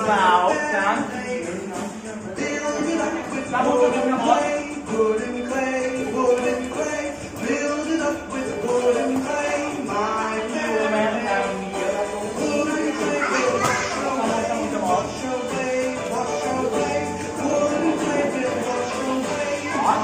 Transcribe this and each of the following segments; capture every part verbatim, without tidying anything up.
Now, come here. Come on, come on. Wooden clay, wooden clay, build it up with wooden clay, my little man. Wooden clay, will wash away, wash away, wash away. Wooden clay will wash away, my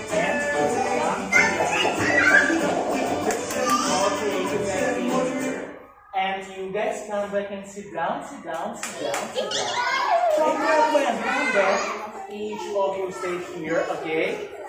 And you guys come back and sit down, sit down, sit down, sit down. Take your plan, come back. Each of you stay here, okay?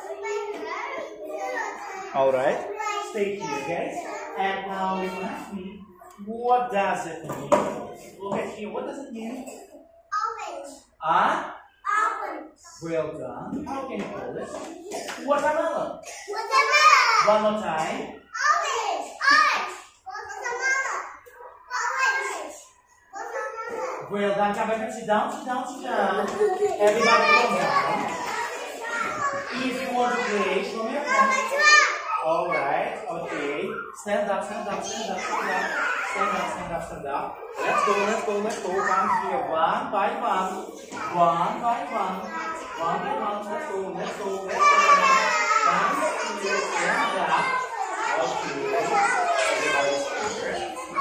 Alright. Stay here, guys. And now you ask me, what does it mean? Look at here, what does it mean? Orange. Ah? Orange. Well done. How can you call this? Watermelon. Watermelon. One more time. Orange. Orange. Watermelon. Orange. Watermelon. Well done. Come back and sit down, sit down, sit down. Everybody calm down. If you want to play, show me your hand. Alright, okay. Stand up, stand up, stand up, stand up. Stand up, stand up, stand up. Let's go, let's go, let's go. Come here. One by one. One by one. One by one. Let's go, let's go, let's go. Come here, stand up. Okay. Everybody's here.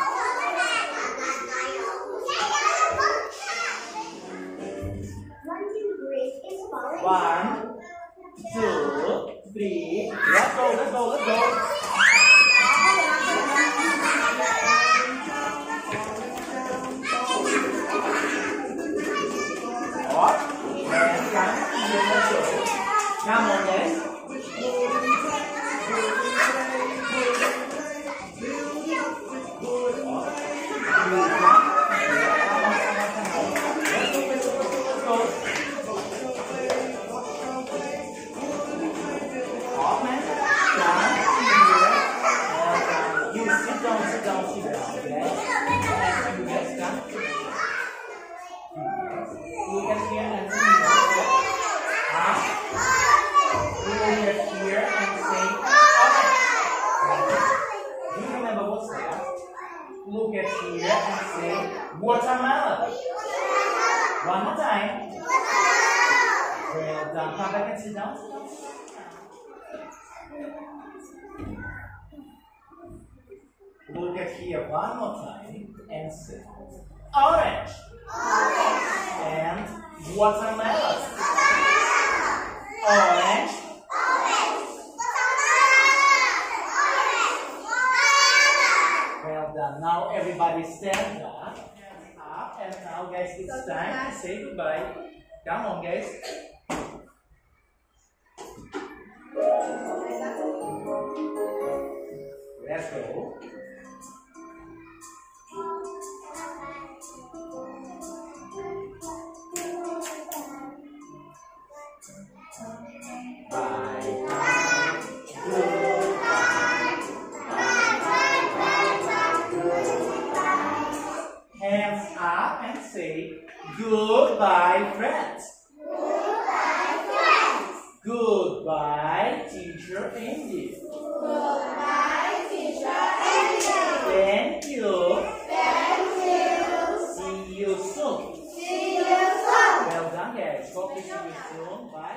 One, two, three. Let's go, let's go, let's go. What? And come here, let's go. Come on, guys. Look at here and say watermelon. One more time. Well done. Come back and sit down. Sit down, sit down. Look at here one more time and say orange. Orange. And watermelon. Orange. Now everybody stand up, up, and now guys, it's time to say goodbye. Come on, guys. Let's go. Hands up and say goodbye, friends. Goodbye, friends. Goodbye, teacher English. Goodbye, teacher English. Thank you. Thank you. See you soon. See you soon. Well done, guys. Hope to see you soon. Bye.